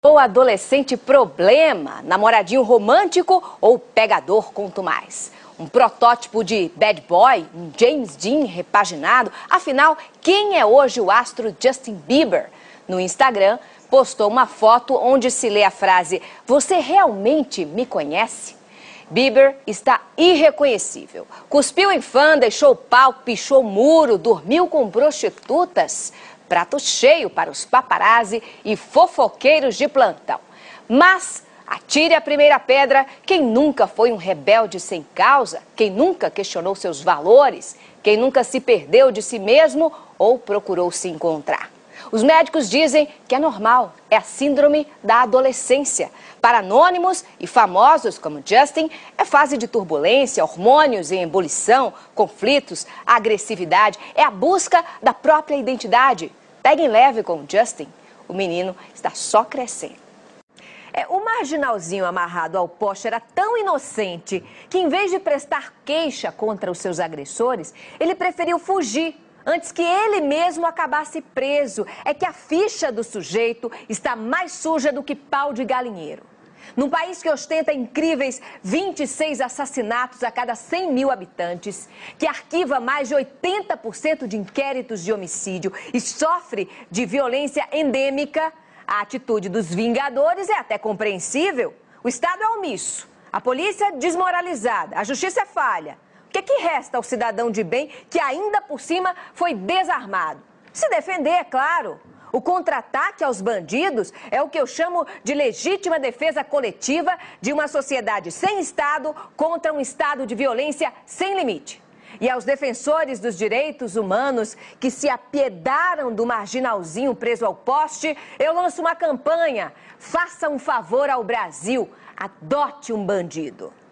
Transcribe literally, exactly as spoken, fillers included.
O adolescente problema, namoradinho romântico ou pegador, conto mais. Um protótipo de bad boy, um James Dean repaginado. Afinal, quem é hoje o astro Justin Bieber? No Instagram, postou uma foto onde se lê a frase: "Você realmente me conhece?" Bieber está irreconhecível. Cuspiu em fã, deixou pau, pichou muro, dormiu com prostitutas. Prato cheio para os paparazzi e fofoqueiros de plantão. Mas atire a primeira pedra quem nunca foi um rebelde sem causa, quem nunca questionou seus valores, quem nunca se perdeu de si mesmo ou procurou se encontrar. Os médicos dizem que é normal, é a síndrome da adolescência. Para anônimos e famosos como Justin, é fase de turbulência, hormônios em ebulição, conflitos, agressividade, é a busca da própria identidade. Peguem leve com o Justin, o menino está só crescendo. É, o marginalzinho amarrado ao poste era tão inocente que, em vez de prestar queixa contra os seus agressores, ele preferiu fugir antes que ele mesmo acabasse preso. É que a ficha do sujeito está mais suja do que pau de galinheiro. Num país que ostenta incríveis vinte e seis assassinatos a cada cem mil habitantes, que arquiva mais de oitenta por cento de inquéritos de homicídio e sofre de violência endêmica, a atitude dos vingadores é até compreensível. O Estado é omisso, a polícia desmoralizada, a justiça é falha. O que é que resta ao cidadão de bem que ainda por cima foi desarmado? Se defender, é claro. O contra-ataque aos bandidos é o que eu chamo de legítima defesa coletiva de uma sociedade sem Estado contra um Estado de violência sem limite. E aos defensores dos direitos humanos que se apiedaram do marginalzinho preso ao poste, eu lanço uma campanha. Faça um favor ao Brasil, adote um bandido.